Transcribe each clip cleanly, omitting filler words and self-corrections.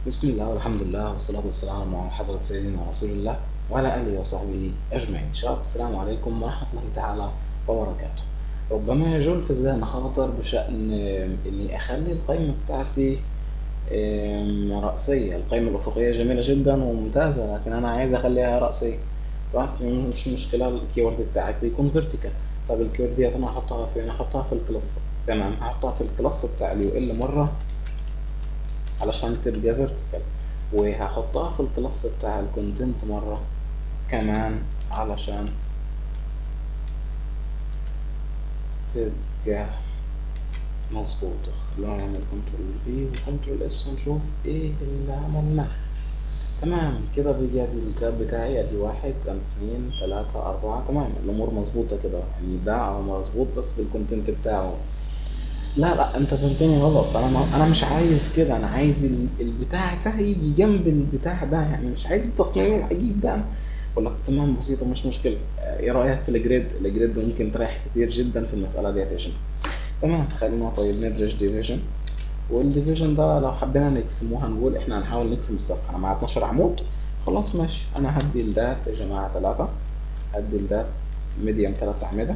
بسم الله والحمد لله والصلاة والسلام على حضرة سيدنا رسول الله وعلى آله وصحبه أجمعين. شباب، السلام عليكم ورحمة الله تعالى وبركاته. ربما يجول في الذهن خاطر بشأن إني أخلي القائمة بتاعتي رأسية. القائمة الأفقية جميلة جدا وممتازة، لكن أنا عايز أخليها رأسية. طبعا مش مشكلة، الكيورد بتاعك بيكون فيرتيكال. طب الكيورد ديت أنا هحطها فين؟ هحطها في الكلاس. تمام، هحطها في الكلاس بتاع اليو ال مرة علشان تبقى فيرتيكال، وهحطها في الكلاس بتاع الكونتنت مرة كمان علشان تبقى مظبوطة. خلونا نعمل كنترول في وكنترول اس ونشوف ايه اللي عملناه. تمام كده، بيجي ادي التاب بتاعي، ادي 1 2 3 4. تمام، الامور مظبوطة كده، يعني ده مظبوط بس بالكونتنت بتاعه. لا انت فهمتني غلط. انا مش عايز كده، انا عايز البتاع ده يجي جنب البتاع ده، يعني مش عايز التصميم العجيب ده. اقول لك تمام، بسيطه مش مشكله. ايه رايك في الجريد ممكن تريح كتير جدا في المساله ديت يا شباب. تمام، خلينا طيب ندرج ديفيجن. والديفيجن ده لو حبينا نقسموه هنقول احنا هنحاول نقسم الصفحه. انا مع 12 عمود، خلاص ماشي. انا هدي لده يا جماعه 3، هدي لده ميديم 3 اعمده،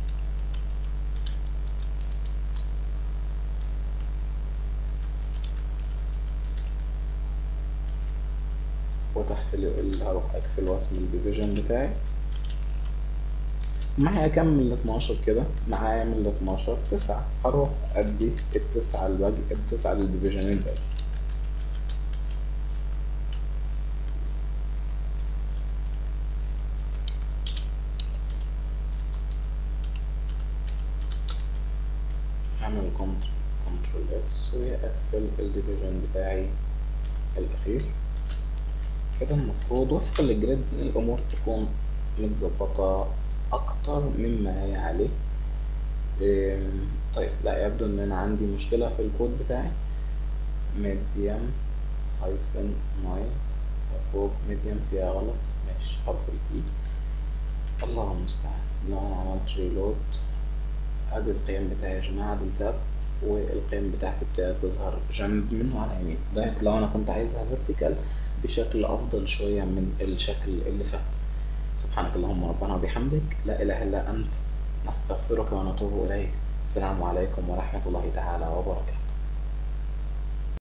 وتحت اللي هروح اقفل واسم الديفيجن بتاعي. معايا كام من ال 12 كده؟ معايا من ال 12 9. هروح ادي التسعة الباقي، التسعة للديفيجن الباقي. هعمل كنترول اس واقفل الديفيجن بتاعي الاخير. كده المفروض وفقا للجريد الامور تكون متظبطة اكتر مما هي عليه. طيب، لا يبدو ان انا عندي مشكلة في الكود بتاعي. ميديم هايفن 9 وفوق ميديم فيها غلط. ماشي، حرف الاي. الله المستعان. لو انا عملت ريلود، ادي القيم بتاعي يا جماعة، دي التاب، والقيم بتاعتي ابتدت تظهر جنب منه على اليمين. ده لو انا كنت عايزها فيرتيكال بشكل افضل شوية من الشكل اللي فات. سبحانك اللهم ربنا وبحمدك، لا اله الا انت، نستغفرك ونتوب اليك. السلام عليكم ورحمة الله تعالى وبركاته.